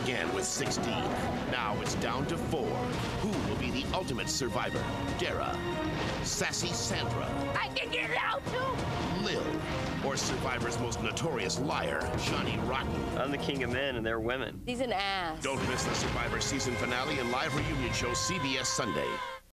began with 16. Now it's down to 4. Who will be the ultimate survivor? Dara, Sassy Sandra, I can get out too! Lil, or Survivor's most notorious liar, Johnny Rotten? I'm the king of men and they're women. He's an ass. Don't miss the Survivor season finale and live reunion show CBS Sunday.